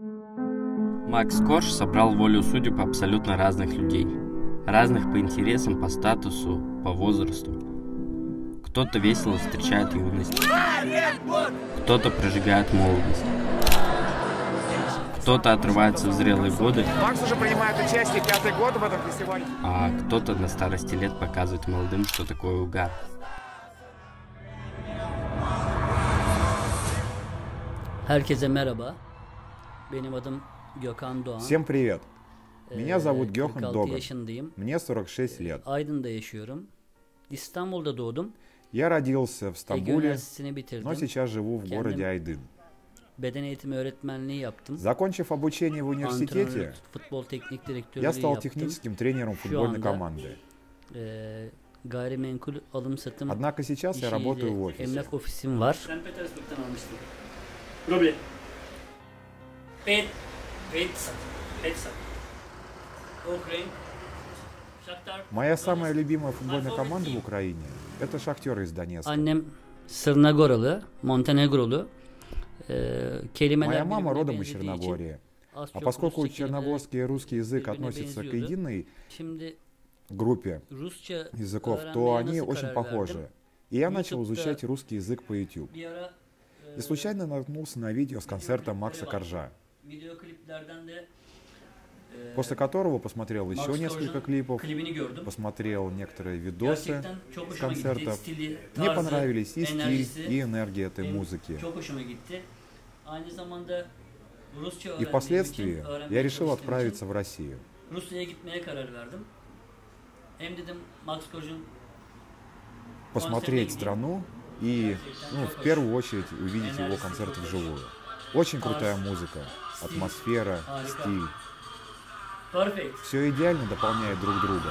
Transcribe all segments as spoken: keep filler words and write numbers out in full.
Макс Корж собрал волю судеб абсолютно разных людей. Разных по интересам, по статусу, по возрасту. Кто-то весело встречает юность, кто-то прожигает молодость, кто-то отрывается в зрелые годы, Макс уже принимает участие пятый год в этом фестивале. А кто-то на старости лет показывает молодым, что такое угар. Herkese merhaba. Benim adım Gökhan Doğan. Всем привет. Меня зовут Gökhan kırk altı Doğan. yaşındayım. Мне сорок шесть лет. Aydın'da yaşıyorum. İstanbul'da doğdum. Я родился в Ege Стамбуле, Üniversitesi'ni bitirdim. но сейчас живу в городе Айдын. Beden eğitimi öğretmenliği yaptım. Закончив обучение в университете, Antrenör, futbol teknik direktörlüğü я стал yaptım. техническим тренером футбольной anda- команды. Ee, gayrimenkul alım satım Однако сейчас я работаю в işiyle офисе. emlak ofisim var. Sen Petersburg'dan almıştın. Ruble. Pet. Petsat. Petsat. Ukraine. Shakhtar. Моя самая любимая футбольная команда в Украине – это «Шахтер» из Донецка. Annem Sırnagoralı, Montenegrolu. Ee, kelimeler Моя мама birbirine родом из benzediği için Черногории. az А çok поскольку Rusça kelimeler черногорский и русский язык birbirine относятся к benziyordu. единой Şimdi группе Rusça языков, то öğrenmeye они nasıl очень karar похожи. verdim? И я начал YouTube'da изучать русский язык по YouTube. Bir ara e, И случайно наткнулся на видео с концерта Макса Коржа, video kliplerden de e, после которого посмотрел Max еще несколько Korj'un клипов, klibini gördüm. посмотрел некоторые видосы Gerçekten çok с hoşuma gitti. концертов. Stili, Мне tarzı, понравились и стиль, enerjisi и энергия этой benim музыки. çok hoşuma gitti. Aynı zamanda Rusça И öğrendiğim için, впоследствии я öğrenmeye решил çalıştığım отправиться için в Россию. Rusya'ya gitmeye karar verdim. Hem dedim Max Korj'un Посмотреть страну и, ну, в первую очередь, увидеть его концерт вживую. Очень крутая музыка, атмосфера, стиль. perfect. Все идеально дополняет друг друга.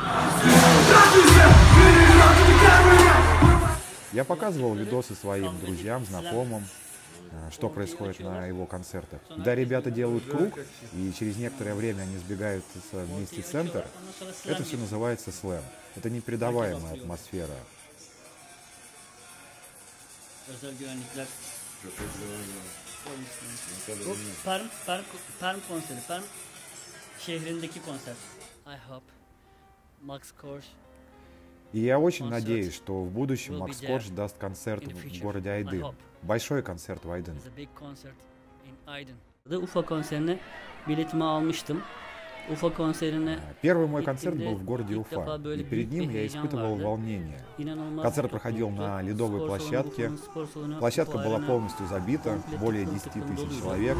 Я показывал видосы своим друзьям, знакомым, а, что происходит на его концертах. Когда ребята делают круг, и через некоторое время они сбегают вместе в центр, это все называется слэм. Это непередаваемая атмосфера. Özel güvenlikler. Bu Perm, Perm, Perm konseri, Perm şehrindeki konser. I hope Max Korж И я очень надеюсь, что в будущем Макс Корж даст концерт в городе Айдын. Большой концерт в Айдын. is a big concert in Aydın. Ufa konserine biletimi almıştım. Ufa konserine Первый мой концерт был в городе ilk defa Уфа, böyle и перед büyük ним bir я heyecan испытывал vardı. волнение. İnanılmaz Концерт bir проходил mutluluktu. на ледовой Spor salonu, площадке. Ufa'nın spor salonu, Площадка Ufa была Arena полностью забита, komple более tıklım десяти tıklım тысяч doluydu. человек.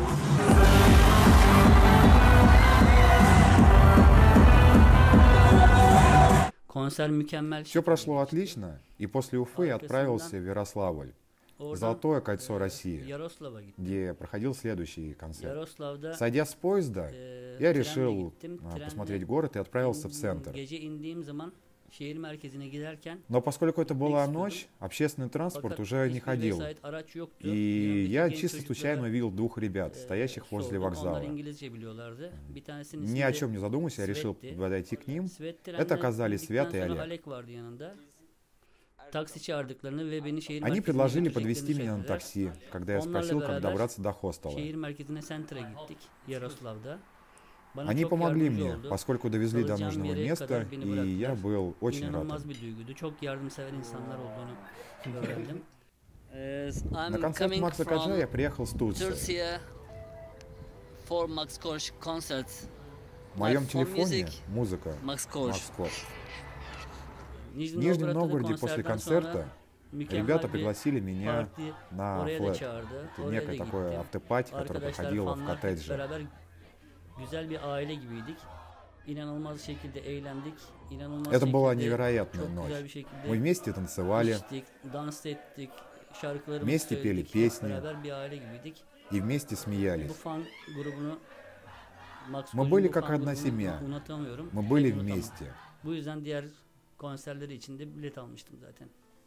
Konser mükemmel. Все прошло отлично, и после Уфы я отправился в Ярославль, в Oradan Золотое кольцо России, Yaroslav'a gittim. где проходил следующий концерт. Yaroslav'da Сойдя с поезда, e, я trenle решил gittim. а, Trenle посмотреть город и отправился в центр. Gece indiğim zaman şehir merkezine giderken Но поскольку это была ночь, общественный транспорт fakat уже не hiçbir ходил. vesait araç yoktu. И Yanımdaki я genç чисто çocuklara, случайно увидел двух ребят, e, стоящих возле sordum. вокзала. Onlar İngilizce biliyorlardı. Bir tanesinin Ни ismi о de чем не задумываясь, я решил Светти. подойти к ним. Svet Это trenle оказались indikten Свят и sonra Олег. Alek vardı yanında. Taksi çağırdıklarını ve beni şehir Они merkezine предложили götüreceklerini подвести меня на söylediler. такси, когда я Onlarla спросил, как beraber добраться до хостела. Şehir merkezine Center'a gittik. Yaroslav'da. Bana Они çok помогли yardımcı мне, oldu. поскольку довезли до Kalacağım нужного yere места, kadar beni и я bıraktılar. был очень рад. İnanılmaz bir duyguydu. Çok yardımsever insanlar olduğunu öğrendim. На концерт Макса Коржа я приехал с Турции. Turkey for Max Korж concert. В моем My phone телефоне music, музыка Max Korж. Макс Корж. В Nijni Нижнем Новгороде после konserden концерта sonra mükemmel ребята bir пригласили меня parti на oraya da флэт. çağırdı. Это Oraya da некое такое gittim. автопати, которое Arkadaşlar, проходило в fanlar hep коттедже. beraber güzel bir aile gibiydik. İnanılmaz şekilde eğlendik. İnanılmaz Это была şekilde, невероятная çok güzel ночь. bir şekilde Мы вместе танцевали içtik, dans ettik, şarkılarımızı Вместе peli söyledik. песни. Beraber bir aile gibiydik. и вместе Bu смеялись. fan grubunu Max Мы Korj'un были bu как fan одна grubunu семья. unutamıyorum. Мы были Hep unutamam. вместе. Bu yüzden diğer konserleri için de bilet almıştım zaten.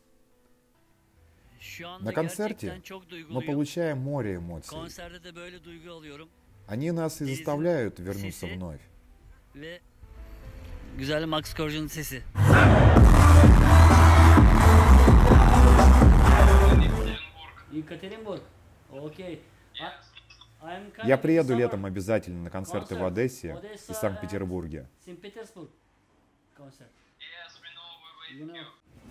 Şu anda На концерте gerçekten çok мы duyguluyum. получаем море эмоций. Konserde de böyle duygu alıyorum Они нас и заставляют вернуться вновь. ve güzel Max Korj'un sesi. Екатеринбурg. Okay. I, Я приеду летом обязательно на концерты в Одессе и Санкт-Петербурге. Санкт-Петербург концерт. You know.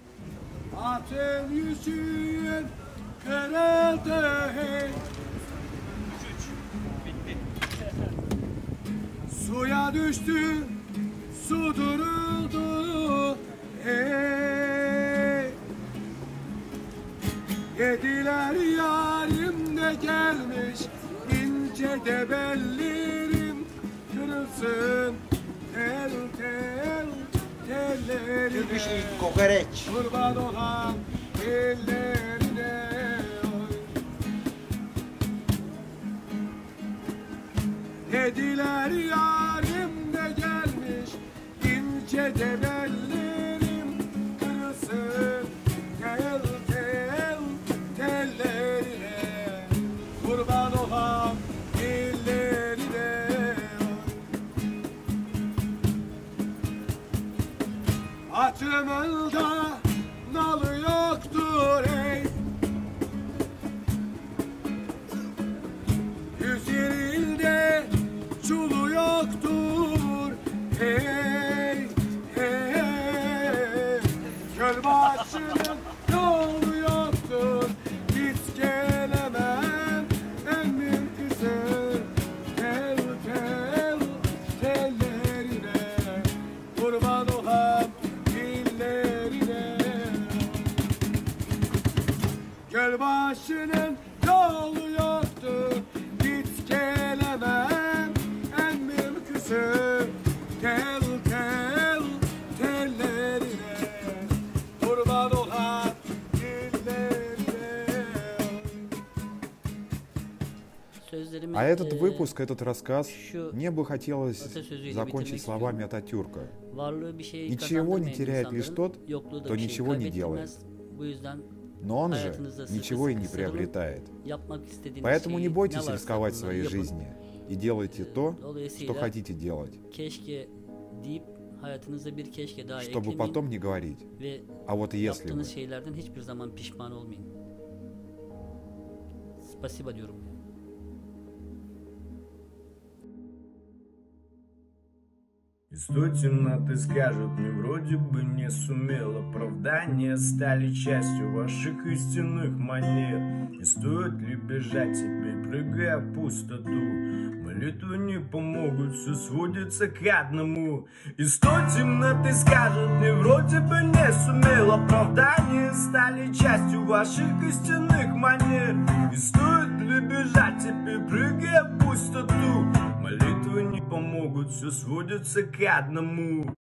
Ateşin kırıldı hey. Suya düştü, su duruldu hey. Yediler yarim de gelmiş, ince de bellerim kırılsın tel tel tellerim. Kokoreç. Kurban olan ellerine oy. Dediler yarim de gelmiş, ince de bellerim kırılsın tel tel tellerine. Kurban olan ellerine oy. Atımın da nalı yoktur ey. Yüz yerinde çulu yoktur hey hey. Göl başının yolu yoktur, hiç gelemem emmin kızı tel tel tellerine. Kurban olan dillerine. Göl başının yolu yoktur, hiç gelemem emmim kızı tel tel tellerine. Kurban olan dillerine. Sözlerimiz, А этот eee, выпуск, этот рассказ, şu мне бы хотелось atasözüyle закончить bitirmek словами istiyorum. Ататюрка. Varlığı bir şey Ничего не kazandırmayan теряет лишь insanların тот, yokluğu da кто bir şey ничего не делает. kaybettirmez. Bu yüzden Но он же hayatınızda sıkı ничего и sıkı не sarılın. приобретает. Yapmak istediğiniz Поэтому не şeyi бойтесь ne varsa рисковать bunları своей yapın. жизни и делайте то, что Dolayısıyla хотите делать, keşke deyip hayatınıza bir keşke daha чтобы eklemeyin потом не говорить. ve А вот если yaptığınız бы. şeylerden hiçbir zaman pişman olmayın. Spasiba diyorum. Из той темноты скажут мне, вроде бы не сумел. Оправдания стали частью ваших истинных манер. И стоит ли бежать теперь, прыгая в пустоту? Молитвы не помогут, все сводится к одному. Из той темноты скажут мне, вроде бы не сумел. Оправдания стали частью ваших истинных манер. И стоит ли бежать теперь, прыгая в пустоту? Молитвы не помогут, все сводится к одному.